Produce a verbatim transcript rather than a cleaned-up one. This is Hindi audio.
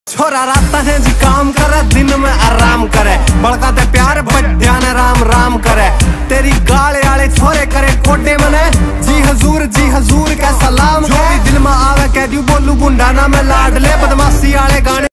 छोरा रात है जी काम करे, दिन में आराम करे, बड़का ते प्यार ध्यान राम राम करे। तेरी गाले आले छोरे करे कोटे मने, जी हजूर जी हजूर का सलाम। जो भी दिल में आवे कह दू बोलू गुंडा ना मैं लाडले, बदमाशी आले गाने